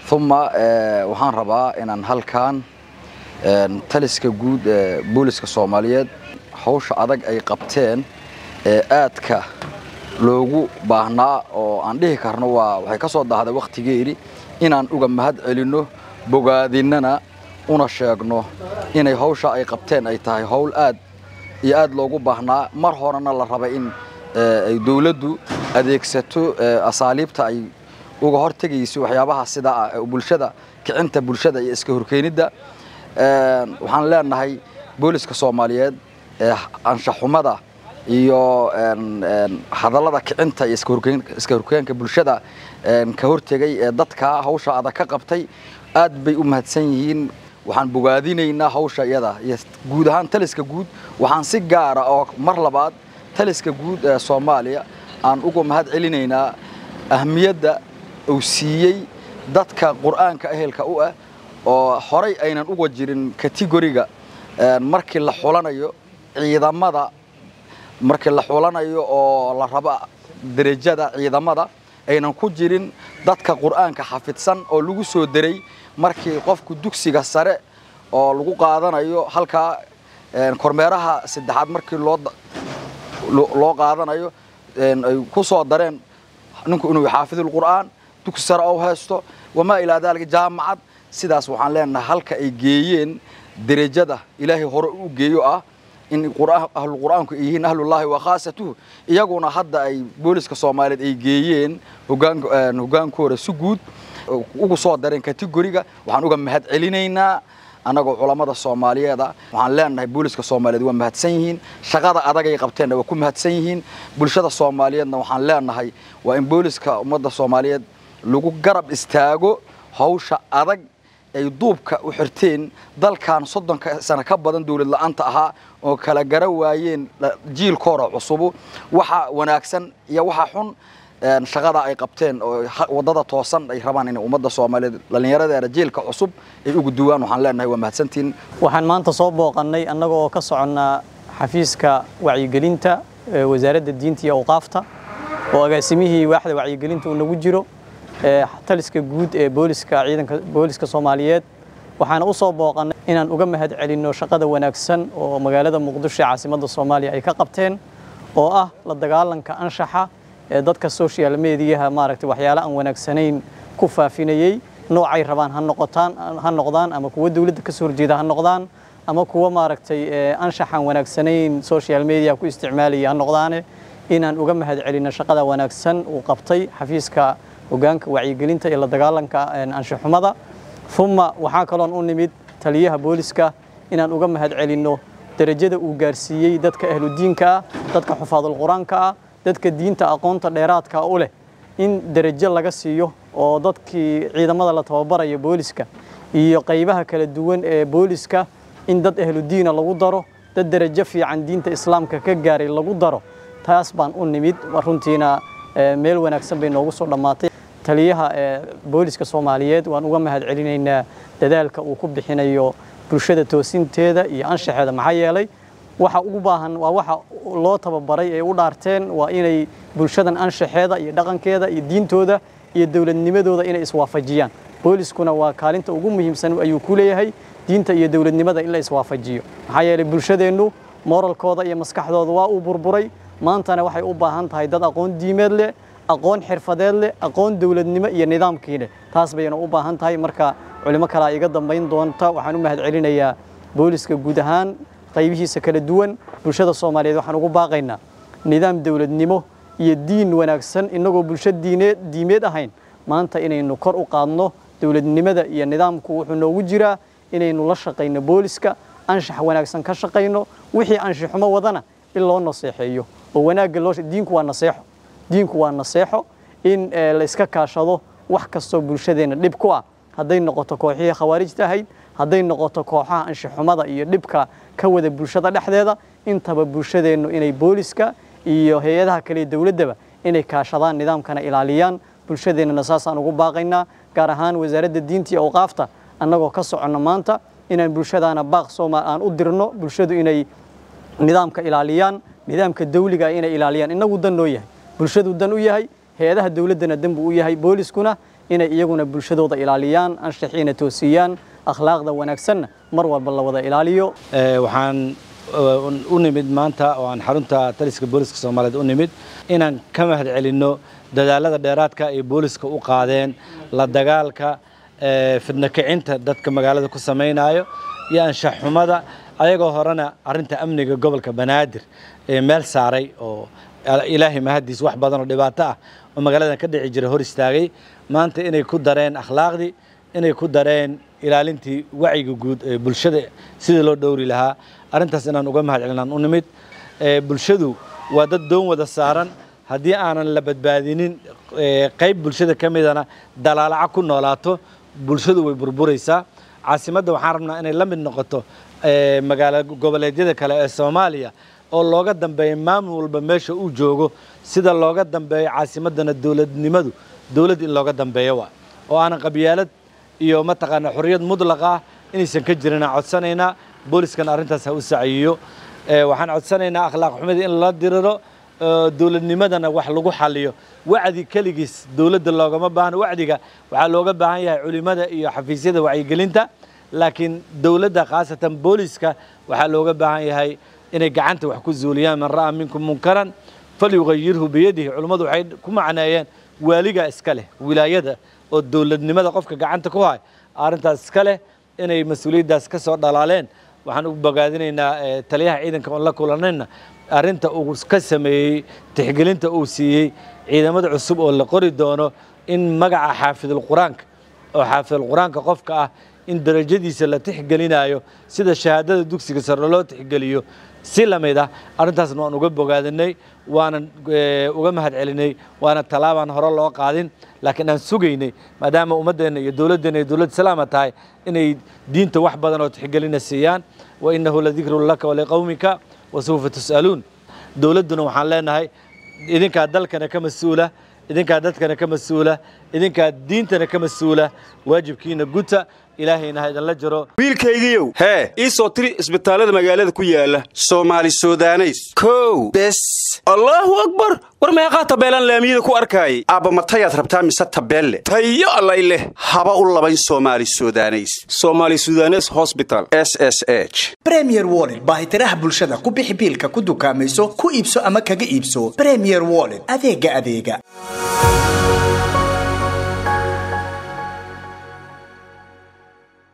ثم waxaan rabaa inaan halkaan taliska guud booliska Soomaaliyeed hawsha adag ay qabteen aadka loogu baahnaa oo aan dhihi karno waxay ka soo daahday waqtigeedii inaan uga mahad celino bogaadinana una sheegno inay hawsha ay qabteen ay tahay hawl aad iyo aad loogu baahnaa mar horena la rabay in ay dawladdu adeegsato asaaliibta ay uga hortagayso waxyaabaha sida bulshada kicinta bulshada iyo iska horkeenida waxaan leenahay booliska Soomaaliyeed anshaxumada iyo hadallada kicinta iyo iska horkeenka bulshada ka hortagay dadka hawsha adag ka qabtay aad bay u mahadsan yihiin waxaan bogaadinaynaa hawsha iyada iyo guud ahaan taliska guud waxaan si gaar ah oo mar labaad taliska guud ee Soomaaliya aan ugu mahad celinaynaa ahmiyadda uu siiyay dadka Quraanka ehelka u ah oo horay aynan uga jirin category-ga markii la xulanayo ciidamada markii la xulanayo oo la raba darajada ciidamada aynan ku jirin dadka Quraanka xafidsan oo lagu soo diray markii qofku dugsiga sare oo lagu qaadanayo halka kormeeraha saddexaad markii loo qaadanayo ay ku soo dareen ninku inuu xaafidul Quraan dugsi sare oo haysto wama ila dalka jaamacad sidaas waxaan leenahay halka ay geeyeen darajada Ilaahay hore u geeyo ah in ahlul Quraanku yihiin ahlullaahi wa khaasatuhu iyaguna hadda ay booliska Soomaaliyeed ay geeyeen hogaankooda si guud ugu soo dareen category-ga waxaan uga mahad celinaynaa anagoo culimada Soomaaliyeed waxaan leenahay booliska Soomaaliyeed waa mahadsan yihiin shaqada adag ay qabteen waa ku mahadsan yihiin bulshada Soomaaliyeedna waxaan leenahay waa in booliska ummadda Soomaaliyeed lagu garab istaago hawsha adag ay duubka u xirteen dalkan 30 sano ka badan dawlad la'aanta ahaa oo kala gara waayeen jiilkooda cusub waxa wanaagsan iyo waxa xun shaqada ay qabteen oo wadada toosan ay rabaan in ummadda Soomaaliyeed dhalinyarada jiilka cusub ay ugu duwaan waxaan leenahay waa mahadsantiin waxaan maanta soo booqannay annagoo ka soconnaa xafiiska wacyigelinta wasaaradda diinta iyo awqaafta oo agaasimihii waaxda wacyigelinta uu nagu jiro taliska guud ee booliska ciidanka booliska Soomaaliyeed waxaan u soo booqannay inaan uga mahad celino shaqada wanaagsan oo magaalada Muqdisho caasimadda Soomaaliya ay ka qabteen oo ah la dagaalanka anshaxa dadka social media maaragtay waxyaalo aan wanaagsanayn ku faafinayay noocay rabaan ha noqdaan ama kuwa dawladda ka soo horjeeda ha noqdaan ama kuwa maaragtay anshaxan wanaagsanayn social media ku isticmaalaya ha noqdaan inaan uga mahad celino shaqada wanaagsan uu qabtay xafiiska hogaanka wacyigelinta iyo la dagaalanka anshaxumada thumma waxa kaloon u nimid taliyaha booliska inaan uga mahad celino darajada uu gaarsiiyay dadka ahlu diinka dadka xufaadul quraanka dadka diinta aqoonta dheeraadka u leh in darajo laga siiyo oo dadkii ciidamada la tababarayo booliska iyo qaybaha kala duwan ee booliska in dad ahlu diina lagu daro dad darajo fiican diinta islaamka ka gaaray lagu daro taas baan u nimid runtiina meel wanaagsan bay noogu soo dhamaatay taliyaha booliska Soomaaliyeed waan uga mahad celinaynaa dadaalka uu ku bixinayo bulshada toosinteeda iyo anshaxeeda maxaa yeelay waxa ugu baahan waa waxa loo tababaray ee u dhaarteen waa inay bulshadan anshaxeeda iyo dhaqankeeda iyo diintooda iyo dawladnimadooda inay iswaafajiyaan booliskuna waa kaalinta ugu muhiimsan ayuu ku leeyahay diinta iyo dawladnimada in la iswaafajiyo maxaa yeelay bulshadeenu moralkooda iyo maskaxdooda waa uu burburay maantana waxay u baahan tahay dad aqoon diimeed leh aqoon xirfadeed leh aqoon dawladnimo iyo nidaamkiina taas bayna u baahan tahay marka culimo kala iga dambeyn doonta waxaan u mahad celinayaa booliska guud ahaan qaybihiisa kala duwan bulshada Soomaaliyeed waxaan ugu baaqaynaa nidaam dawladnimo iyo diin wanaagsan inagoo bulshada diimeed ahayn maanta inaynu kor u qaadno dawladnimada iyo nidaamku wuxuu noogu jiraa inaynu la shaqeyno booliska anshax wanaagsan ka shaqeyno wixii anshaxumo wadana in loo naseexeeyo oo wanaagga diinku waa naseexo in la iska kaashado wax kasto bulshadeena dib ku ah haday noqoto kooxihii khawaarijta ahayd haday noqoto kooxaha anshaxumada iyo dibka ka wada bulshada dhexdeeda intaba bulshadeenu inay booliska iyo hay'adaha kale dawladaba inay kaashadaan nidaamkana ilaaliyaan bulshadeena saasaan ugu baaqaynaa gaar ahaan wasaaradda diinta iyo awqaafta annagoo ka socono maanta inaan bulshadaana baaq Soomaali aan u dirno bulshadu inay nidaamka ilaaliyaan nidaamka dawliga inay ilaaliyaan inagu dan noo yahay bulshadu dan u yahay hay'adaha dawladana dan buu u yahay booliskuna inay iyaguna bulshadooda ilaaliyaan anshaxiina toosiyaan akhlaaqda wanaagsanna mar walba la wada ilaaliyo waxaan u nimid maanta oo aan xarunta taliska booliska Soomaaliyeed u nimid inaan ka mahad celinno dadaalada dheeraadka ee booliska u qaadeen la dagaalka fidna kicinta dadka magaalada ku sameeynaayo iyo anshax xumada ayagoo horena arinta amniga gobolka Banaadir ee meel saaray oo ilaahay mahadiis wax badan oo dhibaato ah oo magaalada ka dhici jiray hor istaagay maanta inay ku dareen akhlaaqdi inay ku dareen ilaalintii wacyiga guud ee bulshada sida loo dhowri lahaa arintaas inaan uga mahad celinaan u nimid bulshadu waa dad doon wada saaran haddii aanan la badbaadinin qayb bulshada ka midana dalaalaca ku noolaato bulshadu way burburaysaa caasimadda waxaan rabnaa inay la mid noqoto magaalo goboleedyada kale ee Soomaaliya oo looga dambeeyo maamul walba meesha uu joogo sida looga dambeeyo caasimadana dawladnimadu dawlad in looga dambeeyo waa oo aan qabyaalad iyo mataqaana xuriyad mudlaq ah inaysan ka jirin codsanayna booliskana arintaas ha u saciyo waxaan codsanaynaa akhlaaq xumida in la diriro dawladnimadana wax lagu xaliyo wacdi kaligiis dawladda loogama baahna wacdiga waxa looga baahan yahay culimada iyo xafiisyada wacyigelinta laakiin dawladda khaasatan booliska waxa looga baahan yahay inay gacanta wax ku zuuliyaan man ra'a minkum munkaran falyughayyirhu biyadihi culimadu waxay ku macnaayeen waaliga iska leh wilaayada oo dawladnimada qofka gacanta ku hay arintaas iska leh inay mas'uuliyadaas ka soo dhalaaleen waxaan u bogaadinaynaa taliyaha ciidanka oo la kulanayna arinta uu ka sameeyay tixgelinta uu siiyay ciidamada cusub oo la qori doono in magaca xaafidul quraanka oo xaafidul quraanka qofka ah in darajadiisa la tixgelinayo sida shahaadada dugsiga sare loo tixgeliyo si lamid ah arintaasna waan uga bogaadinay waana uga mahad celinay waana talaabaan hore loo qaadin laakiin aan sugaynay maadaama ummadeena iyo dawladdeena iyo dawlad salaama tahay inay diinta wax badan oo tixgelina siiyaan wa innahu la dhikrun laka wa liqawmika wa sawfa tus'aluun dawladuna waxaan leenahay idinka dalkana ka mas'uula idinka dadkana ka mas'uula idinka diintana ka mas'uula waajibkiina guta ilaahayna ha idin la jiro wiilkaygiiyow hee ii soo tiri isbitaalada magaalada ku yaala Soomaali Suudaneys kow bes Allahu akbar war meeqa tabeelan laamiyada ku arkay aba matayaad rabtaa mise tabeelle tayo alla ileh haba u labayn Soomaali Suudaneys Hospital SSH Premier Wallet baahitiraha bulshada ku bixi biilka ku dukaamayso ku iibso ama kaga iibso Premier Wallet adeega